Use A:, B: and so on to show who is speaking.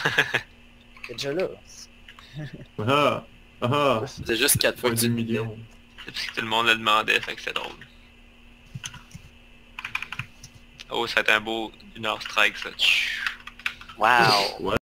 A: C'est déjà là.
B: Ah! Ah!
C: C'est juste 4 fois que
B: 2
C: tu
B: millions.
D: C'est parce que tout le monde le demandait, fait que c'est drôle. Oh, ça va être un beau 1 heure strike, ça. Tchou.
C: Wow!
B: What?